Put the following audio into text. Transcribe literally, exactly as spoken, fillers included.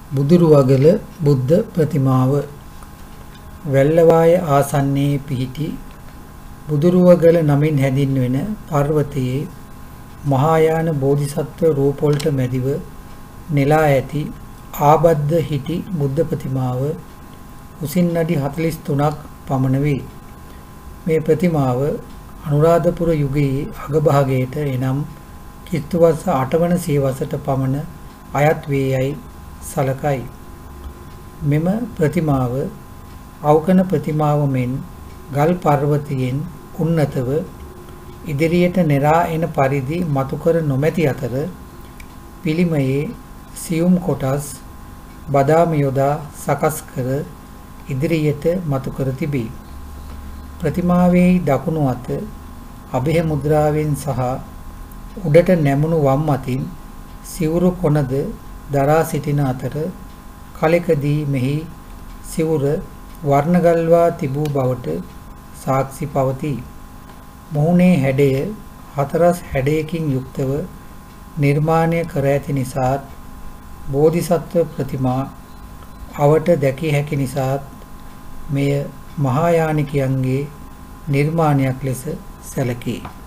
බුදුරුවගල බුද්ධ ප්‍රතිමාව වැල්ලවාය ආසන්නයේ පිහිටි බුදුරුවගල නමින් හැඳින්වෙන පර්වතයේ මහායාන බෝධිසත්ව රූපවලට මැදිව නෙලා ඇති ආබද්ධ හිටි බුද්ධ ප්‍රතිමාව උසින් අඩි හතළිස් තුනක් පමණ වේ. මේ ප්‍රතිමාව අනුරාධපුර යුගයේ අගභාගයට එනම් ක්‍රිස්තු වර්ෂ අට වන සියවසට පමණ අයත් වේ යයි සලකයි. මෙම ප්‍රතිමාව අවකන ප්‍රතිමාව මෙන් ගල් පර්වතයෙන් උන්නතව ඉදිරියට නෙරා එන පරිදි මතු කර නොමැති අතර පිළිමයේ සියුම් කොටස් බදාම යොදා සකස් කර ඉදිරියට මතු කර තිබේ. ප්‍රතිමාවේ දකුණු අත අභය මුද්‍රාවෙන් සහ උඩට නැමුණු වම් අතින් සිවුරු කොනද දරා සිටින අතර කලකදී මෙහි සිවුර වර්ණගල්වා තිබූ බවට සාක්ෂි පවතී. මුහුණේ හැඩය හතරස් හැඩයකින් යුක්තව නිර්මාණය කර ඇති නිසාත් බෝධිසත්ව ප්‍රතිමා අවට දැකිය හැකි නිසාත් මෙය මහායානිකයන්ගේ නිර්මාණයක් ලෙස සැලකේ.